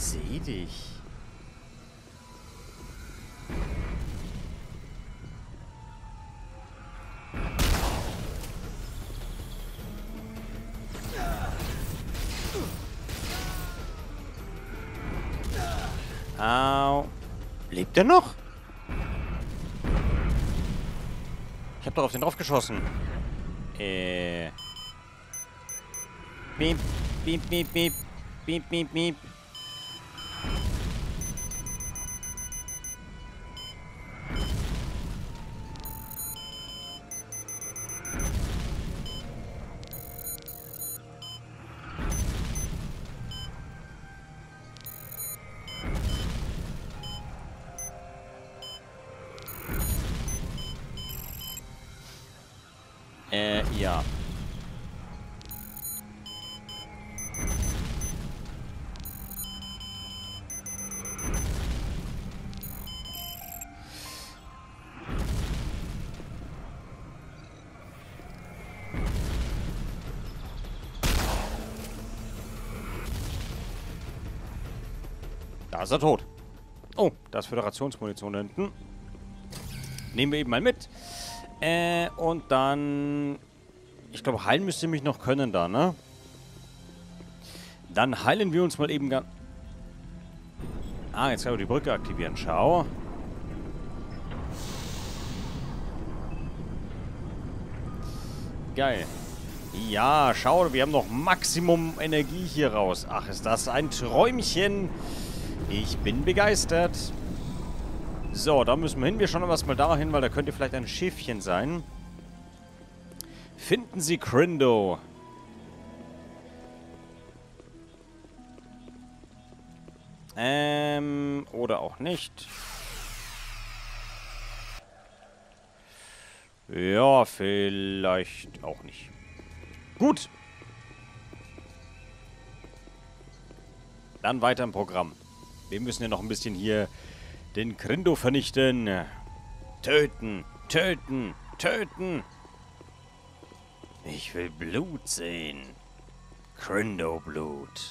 sehe dich. Au. Lebt er noch? Ich habe doch auf den drauf geschossen. Beep. Beep, beep, beep. Beep, beep, beep. Ja. Da ist er tot. Oh, da ist Föderationsmunition da hinten. Nehmen wir eben mal mit. Und dann... Ich glaube, heilen müsst ihr mich noch können da, ne? Dann heilen wir uns mal eben ganz... Ah, jetzt können wir die Brücke aktivieren. Schau. Geil. Ja, schau, wir haben noch Maximum Energie hier raus. Ach, ist das ein Träumchen. Ich bin begeistert. So, da müssen wir hin. Wir schauen aber erstmal dahin, weil da könnte vielleicht ein Schiffchen sein. Finden Sie Crindo. Oder auch nicht. Ja, vielleicht auch nicht. Gut. Dann weiter im Programm. Wir müssen ja noch ein bisschen hier den Crindo vernichten. Töten, töten, töten. Ich will Blut sehen. Crindo-Blut.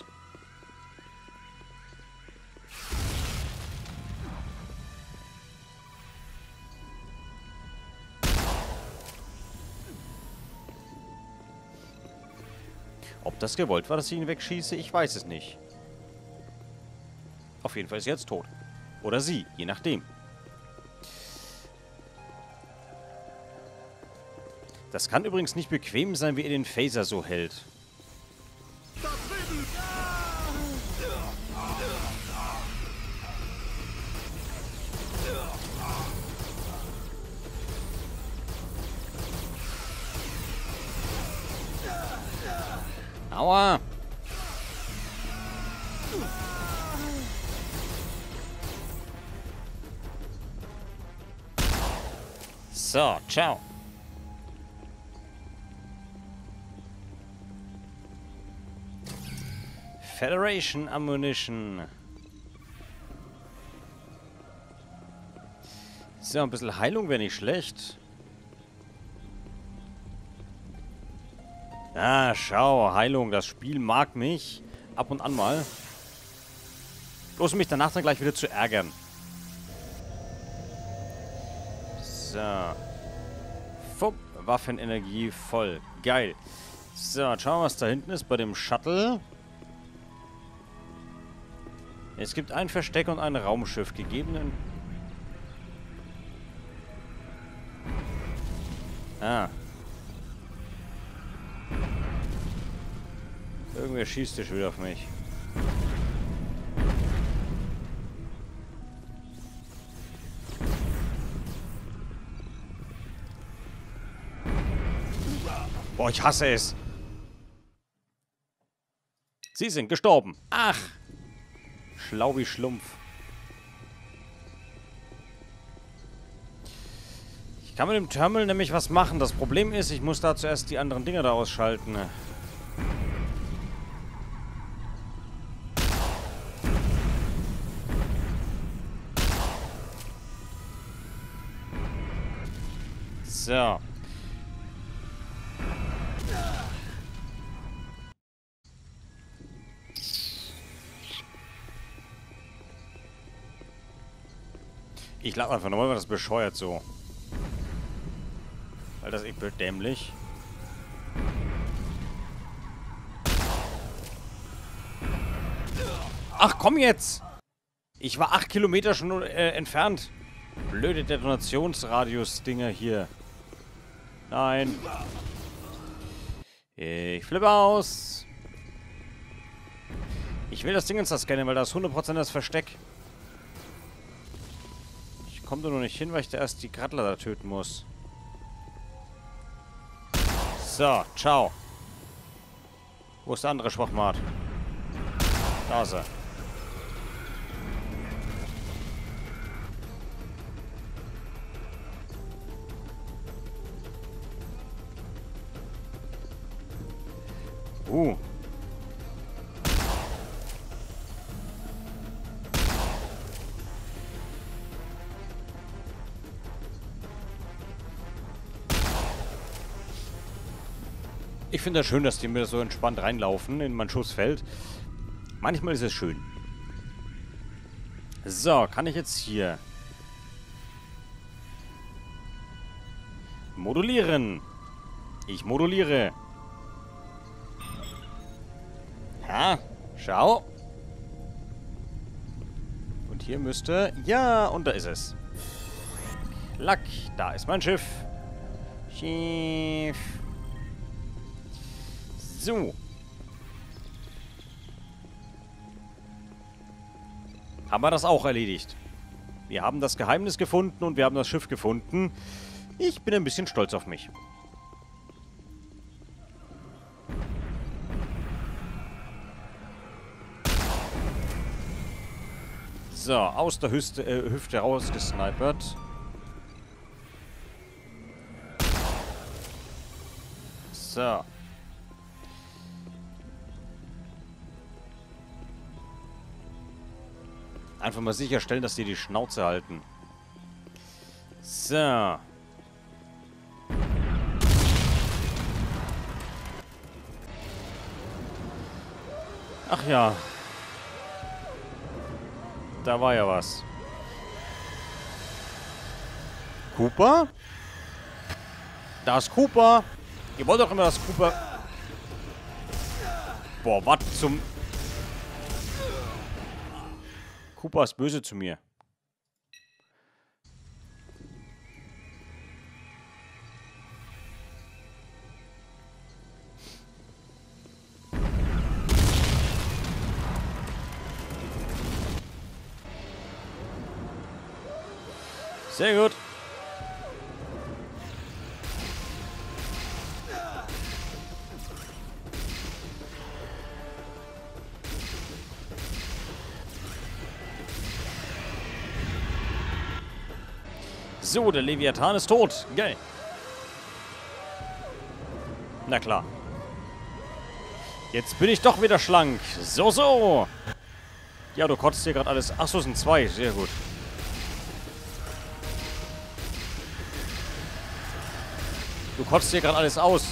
Ob das gewollt war, dass ich ihn wegschieße, ich weiß es nicht. Auf jeden Fall ist er jetzt tot. Oder sie, je nachdem. Das kann übrigens nicht bequem sein, wie er den Phaser so hält. Aua! So, ciao. Federation Ammunition. So, ein bisschen Heilung wäre nicht schlecht. Ah, schau, Heilung. Das Spiel mag mich. Ab und an mal. Bloß um mich danach dann gleich wieder zu ärgern. So. Fupp, Waffenenergie voll. Geil. So, schauen wir, was da hinten ist bei dem Shuttle. Es gibt ein Versteck und ein Raumschiff. Gegebenen... Ah. Irgendwer schießt hier schon wieder auf mich. Boah, ich hasse es. Sie sind gestorben. Ach. Schlau wie Schlumpf. Ich kann mit dem Terminal nämlich was machen. Das Problem ist, ich muss da zuerst die anderen Dinger da ausschalten. So. Ich lade einfach nochmal, weil das bescheuert so. Weil das echt dämlich. Ach, komm jetzt! Ich war 8 Kilometer schon entfernt. Blöde Detonationsradius-Dinger hier. Nein. Ich flippe aus. Ich will das Ding jetzt scannen, weil da ist 100% das Versteck. Ich komme da nur nicht hin, weil ich da erst die Grattler da töten muss. So, ciao. Wo ist der andere Schwachmat? Da ist er. Ich finde das schön, dass die mir so entspannt reinlaufen in mein Schussfeld. Manchmal ist es schön. So, kann ich jetzt hier modulieren? Ich moduliere. Ja, schau. Und hier müsste... Ja, und da ist es. Lack, da ist mein Schiff. Schiff. So. Haben wir das auch erledigt. Wir haben das Geheimnis gefunden und wir haben das Schiff gefunden. Ich bin ein bisschen stolz auf mich. So, aus der Hüfte rausgesnipert. So. Einfach mal sicherstellen, dass die die Schnauze halten. So. Ach ja. Da war ja was. Cooper? Da ist Cooper. Ihr wollt doch immer, dass Cooper... Boah, was zum... Cooper ist böse zu mir. Sehr gut. So, der Leviathan ist tot. Geil. Na klar. Jetzt bin ich doch wieder schlank. So, so. Ja, du kotzt hier gerade alles. Ach so, es sind zwei. Sehr gut. Du kotzt hier gerade alles aus.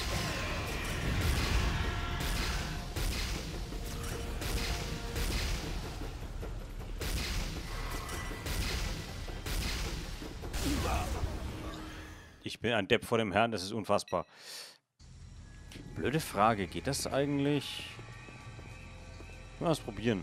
Ich bin ein Depp vor dem Herrn, das ist unfassbar. Blöde Frage, geht das eigentlich? Mal was probieren.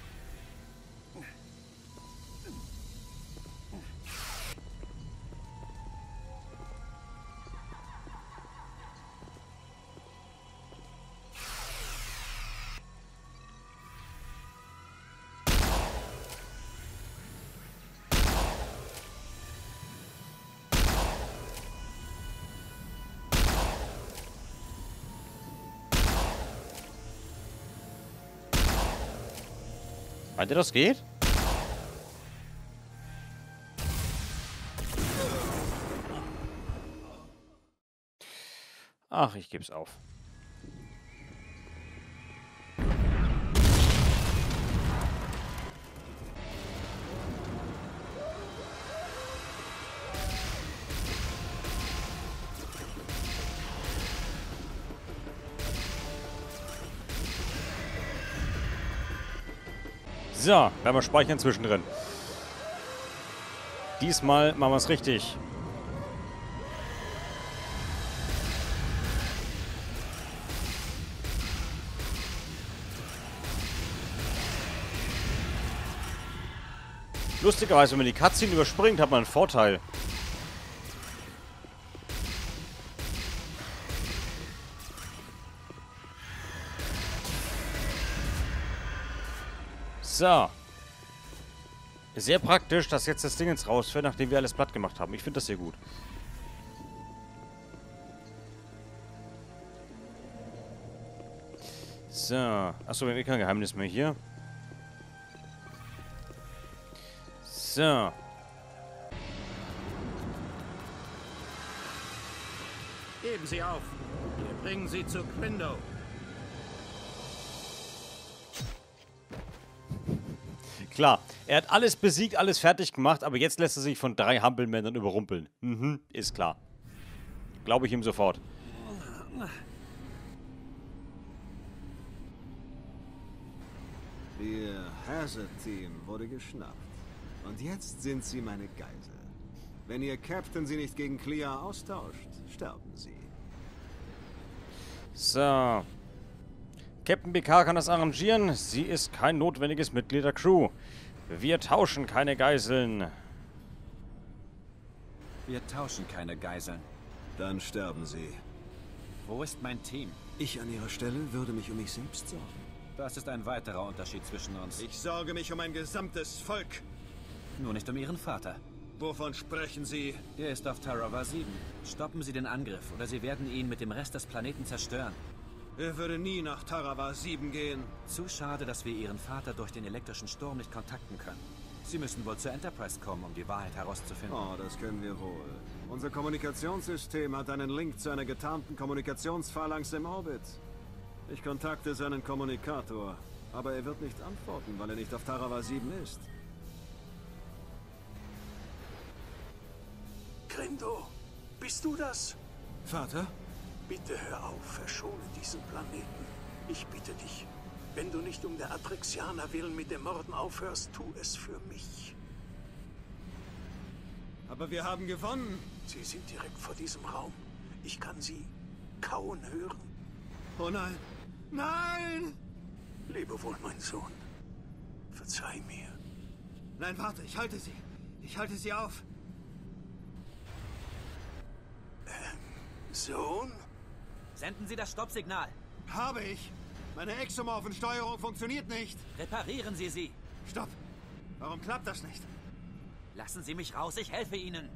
Meint ihr, das geht? Ach, ich geb's auf. So, werden wir speichern zwischendrin. Diesmal machen wir es richtig. Lustigerweise, wenn man die Cutscene überspringt, hat man einen Vorteil. So. Sehr praktisch, dass jetzt das Ding jetzt rausfällt, nachdem wir alles platt gemacht haben. Ich finde das sehr gut. So. Achso, wir haben kein Geheimnis mehr hier. So. Geben Sie auf. Wir bringen Sie zu Quindo. Klar, er hat alles besiegt, alles fertig gemacht, aber jetzt lässt er sich von 3 Hampelmännern überrumpeln. Mhm, ist klar. Glaube ich ihm sofort. Ihr Hazard-Team wurde geschnappt. Und jetzt sind sie meine Geisel. Wenn ihr Captain sie nicht gegen Clea austauscht, sterben sie. So. Captain Picard kann das arrangieren. Sie ist kein notwendiges Mitglied der Crew. Wir tauschen keine Geiseln. Wir tauschen keine Geiseln. Dann sterben sie. Wo ist mein Team? Ich an ihrer Stelle würde mich um mich selbst sorgen. Das ist ein weiterer Unterschied zwischen uns. Ich sorge mich um ein gesamtes Volk. Nur nicht um Ihren Vater. Wovon sprechen Sie? Er ist auf Tarawa 7. Stoppen Sie den Angriff, oder Sie werden ihn mit dem Rest des Planeten zerstören. Er würde nie nach Tarawa 7 gehen. Zu schade, dass wir Ihren Vater durch den elektrischen Sturm nicht kontakten können. Sie müssen wohl zur Enterprise kommen, um die Wahrheit herauszufinden. Oh, das können wir wohl. Unser Kommunikationssystem hat einen Link zu einer getarnten Kommunikationsphalanx im Orbit. Ich kontakte seinen Kommunikator, aber er wird nicht antworten, weil er nicht auf Tarawa 7 ist. Quindo, bist du das? Vater? Bitte hör auf, verschone diesen Planeten. Ich bitte dich. Wenn du nicht um der Adrexianer willen mit dem Morden aufhörst, tu es für mich. Aber wir haben gewonnen. Sie sind direkt vor diesem Raum. Ich kann sie kauen hören. Oh nein. Nein! Lebe wohl, mein Sohn. Verzeih mir. Nein, warte, ich halte sie. Ich halte sie auf. Sohn? Senden Sie das Stoppsignal. Habe ich. Meine Exomorphensteuerung funktioniert nicht. Reparieren Sie sie. Stopp. Warum klappt das nicht? Lassen Sie mich raus, ich helfe Ihnen.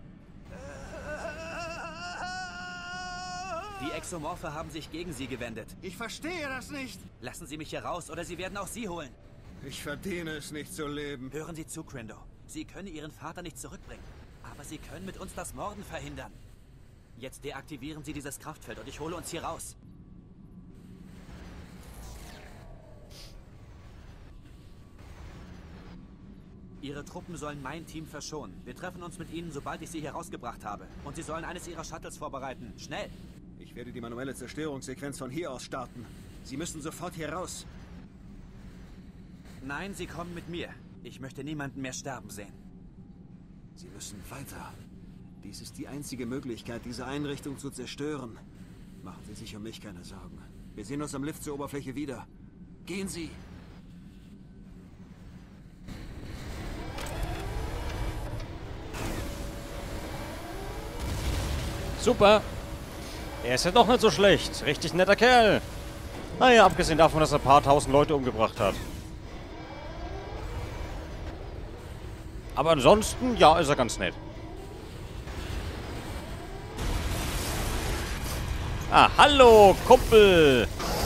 Die Exomorphe haben sich gegen Sie gewendet. Ich verstehe das nicht. Lassen Sie mich hier raus, oder sie werden auch Sie holen. Ich verdiene es nicht zu leben. Hören Sie zu, Quindo. Sie können Ihren Vater nicht zurückbringen. Aber Sie können mit uns das Morden verhindern. Jetzt deaktivieren Sie dieses Kraftfeld und ich hole uns hier raus. Ihre Truppen sollen mein Team verschonen. Wir treffen uns mit Ihnen, sobald ich Sie hier rausgebracht habe. Und Sie sollen eines Ihrer Shuttles vorbereiten. Schnell! Ich werde die manuelle Zerstörungssequenz von hier aus starten. Sie müssen sofort hier raus. Nein, Sie kommen mit mir. Ich möchte niemanden mehr sterben sehen. Sie müssen weiter. Dies ist die einzige Möglichkeit, diese Einrichtung zu zerstören. Machen Sie sich um mich keine Sorgen. Wir sehen uns am Lift zur Oberfläche wieder. Gehen Sie! Super. Er ist ja doch nicht so schlecht. Richtig netter Kerl. Naja, abgesehen davon, dass er ein paar tausend Leute umgebracht hat. Aber ansonsten, ja, ist er ganz nett. Ah, hallo, Kumpel.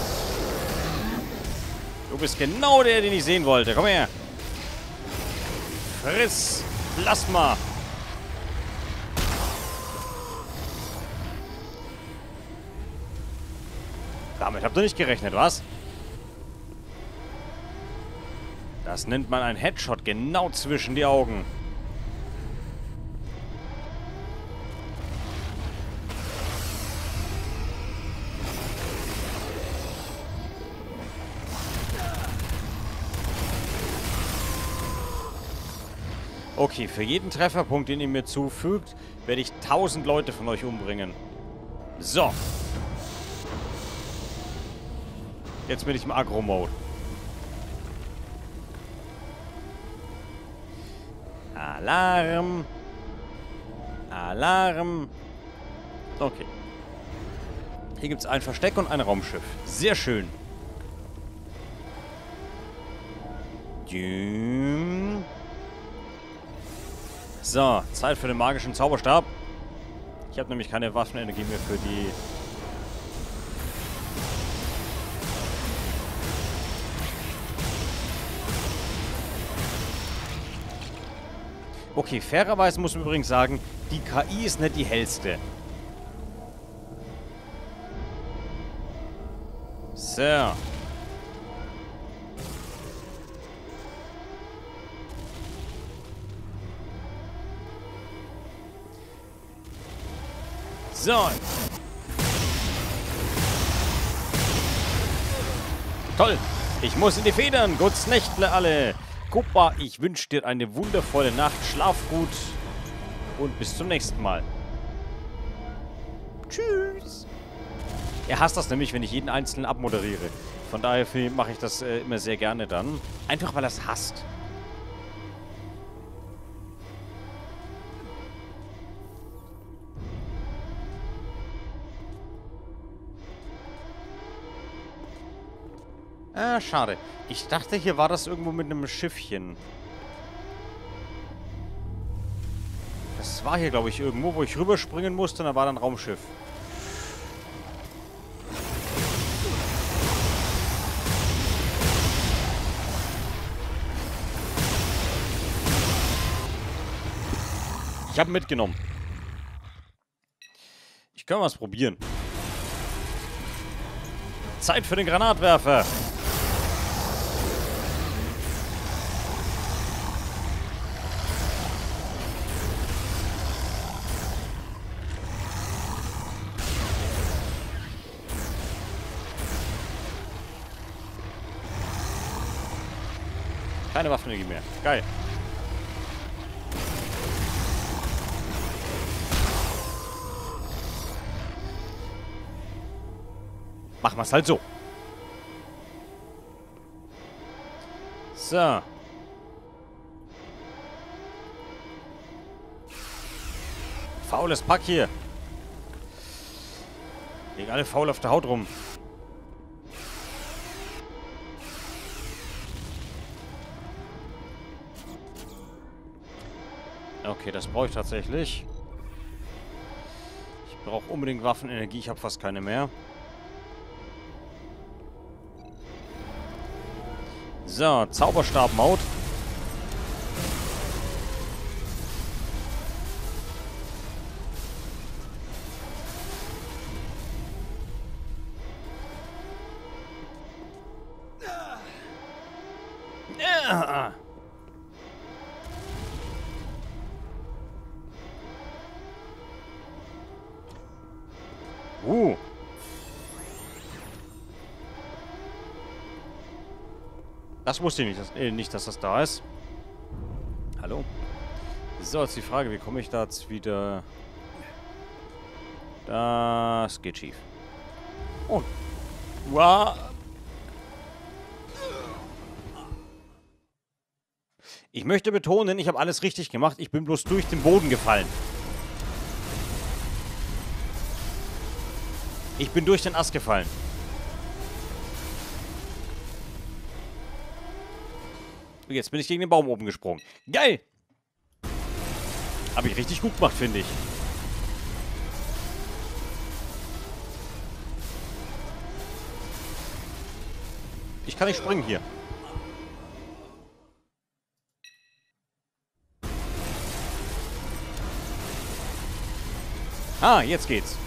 Du bist genau der, den ich sehen wollte. Komm her. Friss Plasma. Damit habt ihr nicht gerechnet, was? Das nennt man ein Headshot genau zwischen die Augen. Okay, für jeden Trefferpunkt, den ihr mir zufügt, werde ich 1000 Leute von euch umbringen. So. Jetzt bin ich im Agro-Mode. Alarm. Alarm. Okay. Hier gibt es ein Versteck und ein Raumschiff. Sehr schön. So, Zeit für den magischen Zauberstab. Ich habe nämlich keine Waffenenergie mehr für die... Okay, fairerweise muss man übrigens sagen, die KI ist nicht die hellste. So. So. Toll. Ich muss in die Federn. Gut's Nächtle alle. Kuppa, ich wünsche dir eine wundervolle Nacht. Schlaf gut. Und bis zum nächsten Mal. Tschüss. Er hasst das nämlich, wenn ich jeden Einzelnen abmoderiere. Von daher mache ich das immer sehr gerne dann. Einfach, weil er es hasst. Ah, schade. Ich dachte, hier war das irgendwo mit einem Schiffchen. Das war hier, glaube ich, irgendwo, wo ich rüberspringen musste und da war dann ein Raumschiff. Ich habe ihn mitgenommen. Ich kann was probieren. Zeit für den Granatwerfer. Keine Waffenenergie mehr. Geil. Machen wir es halt so. So. Faules Pack hier. Liegen alle faul auf der Haut rum. Okay, das brauche ich tatsächlich. Ich brauche unbedingt Waffenenergie. Ich habe fast keine mehr. So, Zauberstab-Mode. Das wusste ich nicht, dass das da ist. Hallo? So, jetzt die Frage, wie komme ich da jetzt wieder... Das geht schief. Oh. Wow. Ich möchte betonen, ich habe alles richtig gemacht. Ich bin bloß durch den Boden gefallen. Ich bin durch den Ast gefallen. Jetzt bin ich gegen den Baum oben gesprungen. Geil! Habe ich richtig gut gemacht, finde ich. Ich kann nicht springen hier. Ah, jetzt geht's.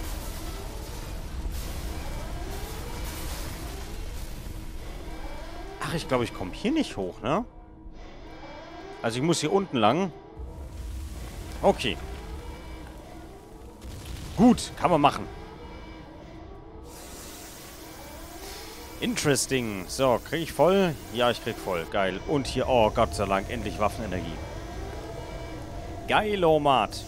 Ach, ich glaube, ich komme hier nicht hoch, ne? Also ich muss hier unten lang. Okay. Gut, kann man machen. Interesting. So, kriege ich voll? Ja, ich krieg voll. Geil. Und hier, oh Gott sei Dank, endlich Waffenenergie. Geilomat.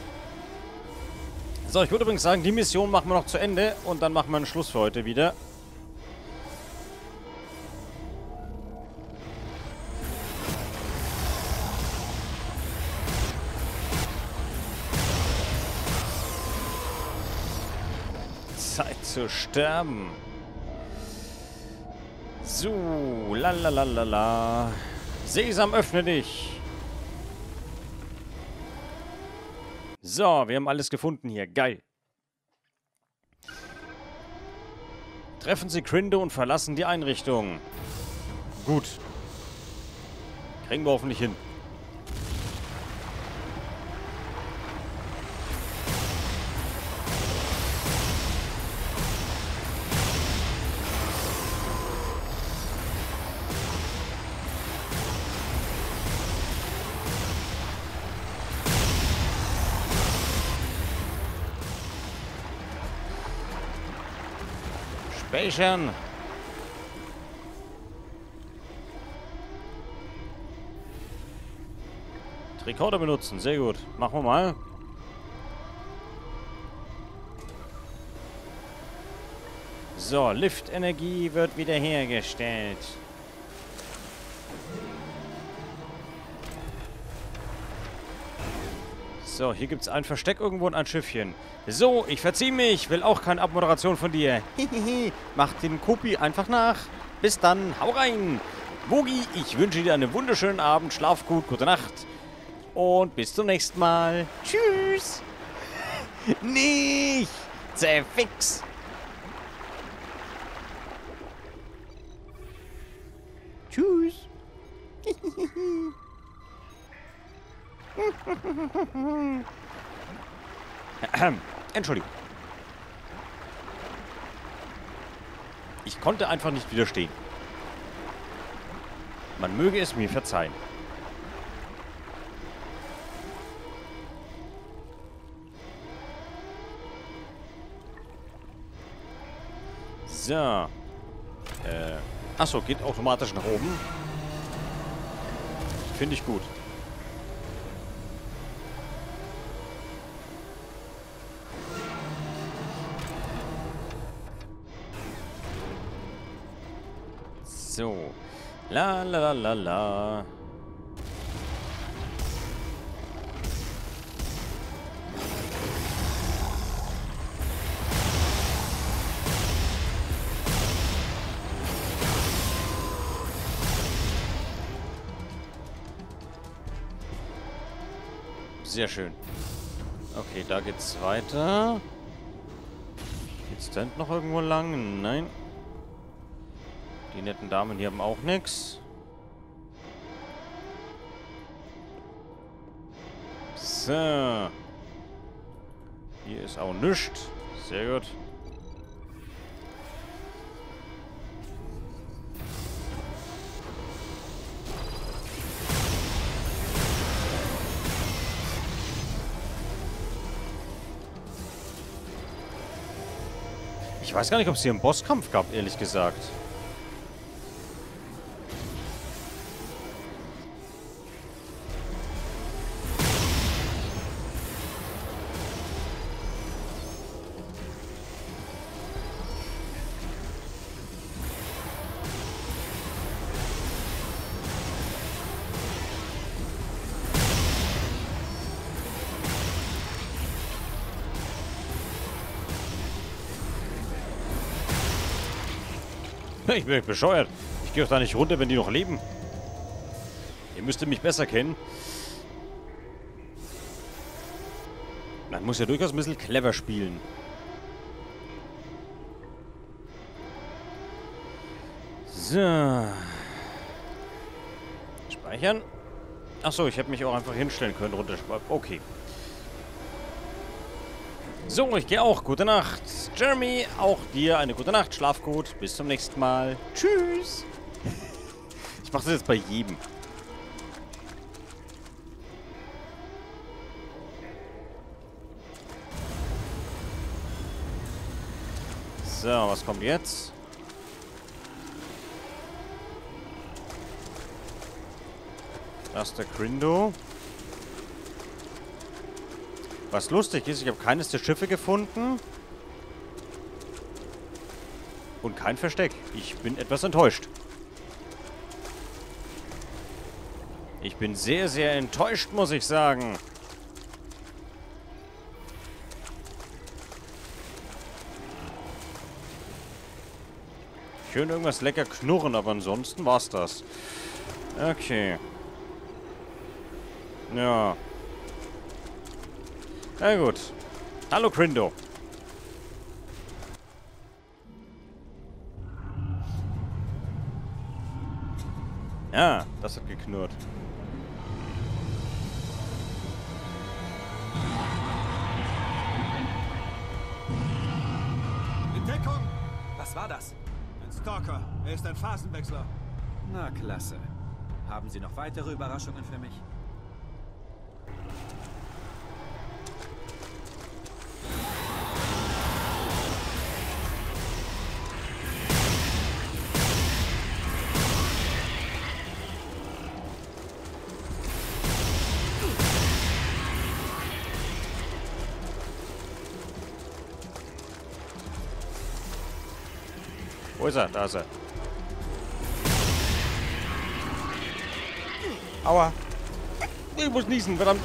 So, ich würde übrigens sagen, die Mission machen wir noch zu Ende und dann machen wir einen Schluss für heute wieder. Zeit zu sterben. So, lalalala. Sesam, öffne dich. So, wir haben alles gefunden hier. Geil. Treffen Sie Crindo und verlassen die Einrichtung. Gut. Kriegen wir hoffentlich hin. Speichern. Rekorder benutzen, sehr gut. Machen wir mal. So, Liftenergie wird wiederhergestellt. So, hier gibt es ein Versteck irgendwo und ein Schiffchen. So, ich verziehe mich. Will auch keine Abmoderation von dir. Hihihi. Mach den Kopi einfach nach. Bis dann. Hau rein. Wogi, ich wünsche dir einen wunderschönen Abend. Schlaf gut. Gute Nacht. Und bis zum nächsten Mal. Tschüss. Nicht. Zerfix. Tschüss. Entschuldigung. Ich konnte einfach nicht widerstehen. Man möge es mir verzeihen. So. Achso, geht automatisch nach oben. Finde ich gut. So. La la la la la. Sehr schön. Okay, da geht's weiter. Geht's da hinten noch irgendwo lang? Nein. Die netten Damen hier haben auch nichts. So. Hier ist auch nichts. Sehr gut. Ich weiß gar nicht, ob es hier einen Bosskampf gab, ehrlich gesagt. Ich bin bescheuert. Ich gehe doch da nicht runter, wenn die noch leben. Ihr müsstet mich besser kennen. Man muss ja durchaus ein bisschen clever spielen. So. Speichern. Achso, ich hätte mich auch einfach hinstellen können, runterspeichern. Okay. So, ich gehe auch. Gute Nacht. Jeremy, auch dir eine gute Nacht. Schlaf gut. Bis zum nächsten Mal. Tschüss. Ich mache das jetzt bei jedem. So, was kommt jetzt? Das ist der Crindo. Was lustig ist, ich habe keines der Schiffe gefunden. Und kein Versteck. Ich bin etwas enttäuscht. Ich bin sehr, sehr enttäuscht, muss ich sagen. Ich höre irgendwas lecker knurren, aber ansonsten war's das. Okay. Ja. Na gut. Hallo, Crindo. Ja, das hat geknurrt. In Deckung! Was war das? Ein Stalker. Er ist ein Phasenwechsler. Na, klasse. Haben Sie noch weitere Überraschungen für mich? Wo ist er? Da ist er. Aua. Ich muss niesen, verdammt.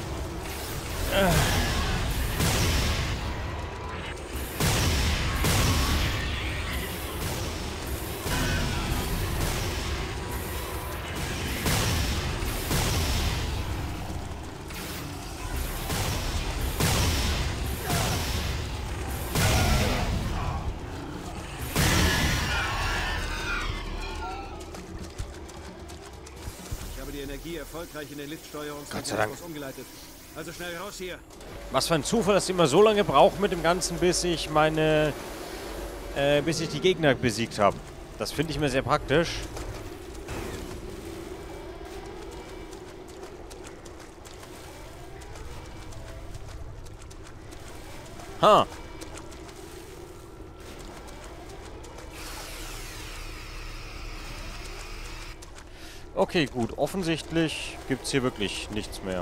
Ich habe die Energie erfolgreich in den Gott sei Dank. Liftsteuerungsmechanismus umgeleitet. Also schnell raus hier. Was für ein Zufall, dass ich immer so lange brauche mit dem Ganzen, bis ich bis ich die Gegner besiegt habe. Das finde ich mir sehr praktisch. Ha. Okay, gut. Offensichtlich gibt es hier wirklich nichts mehr.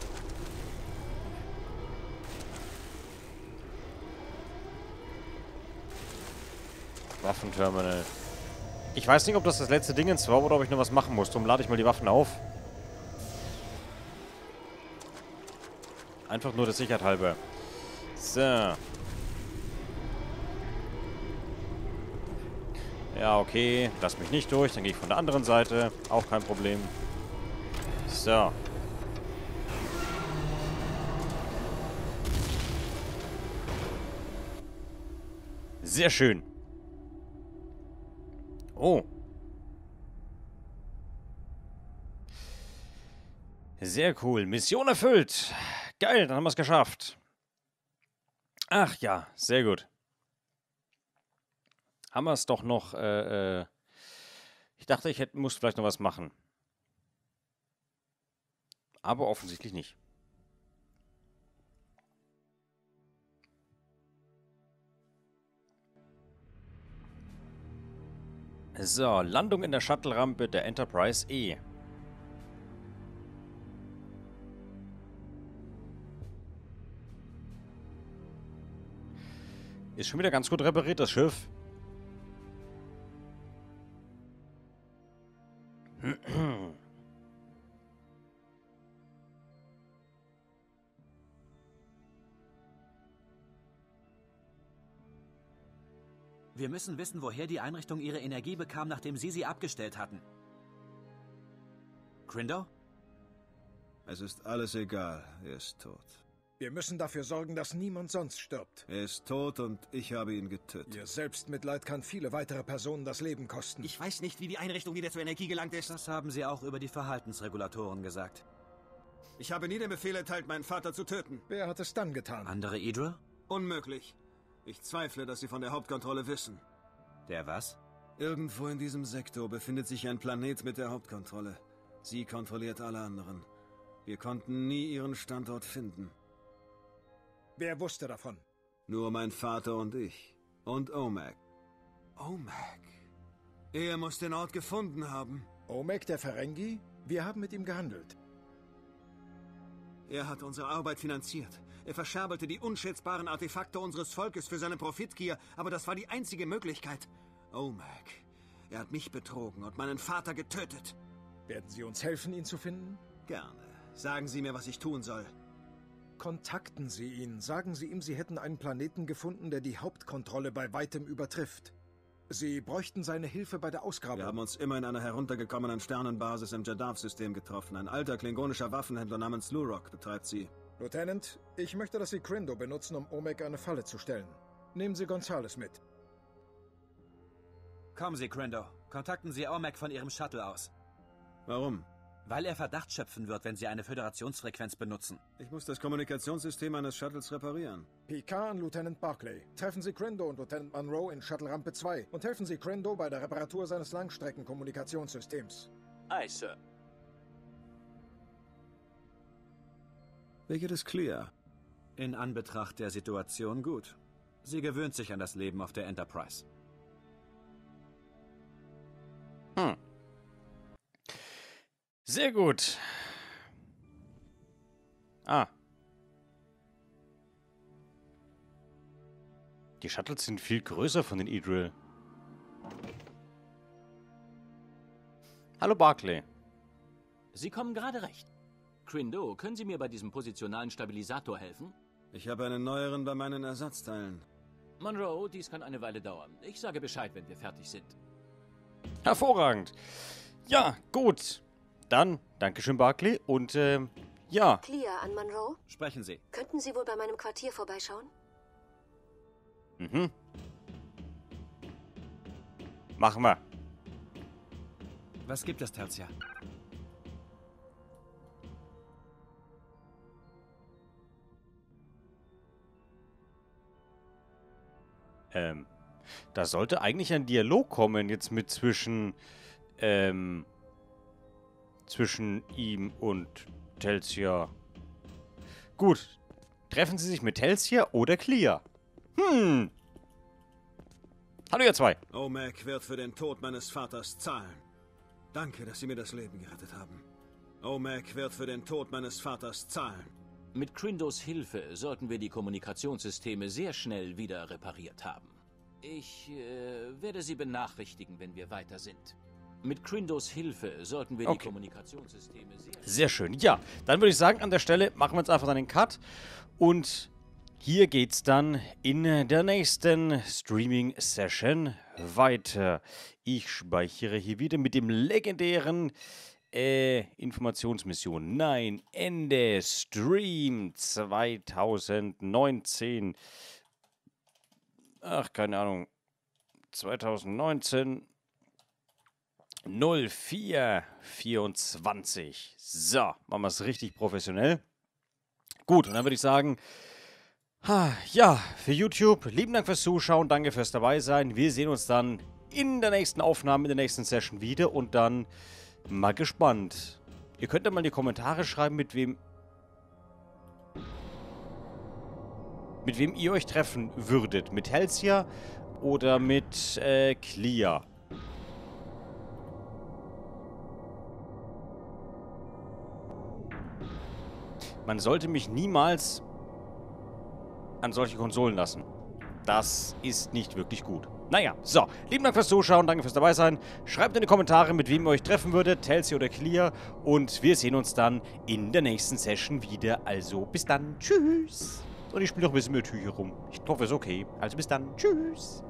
Waffenterminal. Ich weiß nicht, ob das letzte Dingens war oder ob ich noch was machen muss. Darum lade ich mal die Waffen auf. Einfach nur der Sicherheit halber. So. Ja, okay. Lass mich nicht durch. Dann gehe ich von der anderen Seite. Auch kein Problem. So. Sehr schön. Oh. Sehr cool. Mission erfüllt. Geil, dann haben wir es geschafft. Ach ja, sehr gut. Haben wir es doch noch, ich dachte, muss vielleicht noch was machen. Aber offensichtlich nicht. So, Landung in der Shuttle-Rampe der Enterprise E. Ist schon wieder ganz gut repariert, das Schiff. Wir müssen wissen, woher die Einrichtung ihre Energie bekam, nachdem Sie sie abgestellt hatten. Crindo? Es ist alles egal. Er ist tot. Wir müssen dafür sorgen, dass niemand sonst stirbt. Er ist tot und ich habe ihn getötet. Ihr Selbstmitleid kann viele weitere Personen das Leben kosten. Ich weiß nicht, wie die Einrichtung wieder zur Energie gelangt ist. Das haben Sie auch über die Verhaltensregulatoren gesagt. Ich habe nie den Befehl erteilt, meinen Vater zu töten. Wer hat es dann getan? Andere Idra? Unmöglich. Ich zweifle, dass sie von der Hauptkontrolle wissen. Der was? Irgendwo in diesem Sektor befindet sich ein Planet mit der Hauptkontrolle. Sie kontrolliert alle anderen. Wir konnten nie ihren Standort finden. Wer wusste davon? Nur mein Vater und ich. Und Omek. Omek? Er muss den Ort gefunden haben. Omek der Ferengi? Wir haben mit ihm gehandelt. Er hat unsere Arbeit finanziert. Er verscherbelt die unschätzbaren Artefakte unseres Volkes für seine Profitgier, aber das war die einzige Möglichkeit. OMAC. Er hat mich betrogen und meinen Vater getötet. Werden Sie uns helfen, ihn zu finden? Gerne. Sagen Sie mir, was ich tun soll. Kontakten Sie ihn. Sagen Sie ihm, Sie hätten einen Planeten gefunden, der die Hauptkontrolle bei weitem übertrifft. Sie bräuchten seine Hilfe bei der Ausgrabung. Wir haben uns immer in einer heruntergekommenen Sternenbasis im Jadav-System getroffen. Ein alter klingonischer Waffenhändler namens Lurok betreibt sie. Lieutenant, ich möchte, dass Sie Crindo benutzen, um OMAC eine Falle zu stellen. Nehmen Sie Gonzales mit. Kommen Sie, Crindo. Kontakten Sie OMAC von Ihrem Shuttle aus. Warum? Weil er Verdacht schöpfen wird, wenn Sie eine Föderationsfrequenz benutzen. Ich muss das Kommunikationssystem eines Shuttles reparieren. Picard an Lieutenant Barclay. Treffen Sie Crindo und Lieutenant Monroe in Shuttle-Rampe 2 und helfen Sie Crindo bei der Reparatur seines Langstreckenkommunikationssystems. Aye, Sir. Wie geht es Clea? In Anbetracht der Situation gut. Sie gewöhnt sich an das Leben auf der Enterprise. Sehr gut. Die Shuttles sind viel größer von den Idril. Hallo Barclay. Sie kommen gerade recht. Crindo, können Sie mir bei diesem positionalen Stabilisator helfen? Ich habe einen neueren bei meinen Ersatzteilen. Monroe, dies kann eine Weile dauern. Ich sage Bescheid, wenn wir fertig sind. Hervorragend. Ja, gut. Dann, Dankeschön Barclay und ja. Clea an Monroe. Sprechen Sie. Könnten Sie wohl bei meinem Quartier vorbeischauen? Machen wir. Was gibt es, Tertia? Da sollte eigentlich ein Dialog kommen jetzt mit zwischen ihm und Telsia. Gut. Treffen Sie sich mit Telsia oder Clea? Hallo ihr zwei. OMAC wird für den Tod meines Vaters zahlen. Danke, dass Sie mir das Leben gerettet haben. OMAC wird für den Tod meines Vaters zahlen. Mit Crindos Hilfe sollten wir die Kommunikationssysteme sehr schnell wieder repariert haben. Ich werde Sie benachrichtigen, wenn wir weiter sind. Mit Crindos Hilfe sollten wir die Kommunikationssysteme sehr schön. Ja, dann würde ich sagen, an der Stelle machen wir jetzt einfach dann den Cut. Und hier geht's dann in der nächsten Streaming-Session weiter. Ich speichere hier wieder mit dem legendären Informationsmission. Nein, Ende Stream 2019. Ach, keine Ahnung. 2019 0424. So, machen wir es richtig professionell. Gut, und dann würde ich sagen, ja, für YouTube, lieben Dank fürs Zuschauen, danke fürs Dabeisein. Wir sehen uns dann in der nächsten Aufnahme, in der nächsten Session wieder und dann mal gespannt. Ihr könnt ja mal in die Kommentare schreiben, mit wem ihr euch treffen würdet. Mit Telsia oder mit Clea. Man sollte mich niemals an solche Konsolen lassen. Das ist nicht wirklich gut. Naja, so. Lieben Dank fürs Zuschauen, danke fürs Dabeisein. Schreibt in die Kommentare, mit wem ihr euch treffen würdet, Telsia oder Clea. Und wir sehen uns dann in der nächsten Session wieder. Also bis dann. Tschüss. Und ich spiele noch ein bisschen mit Tücher rum. Ich hoffe, es ist okay. Also bis dann. Tschüss.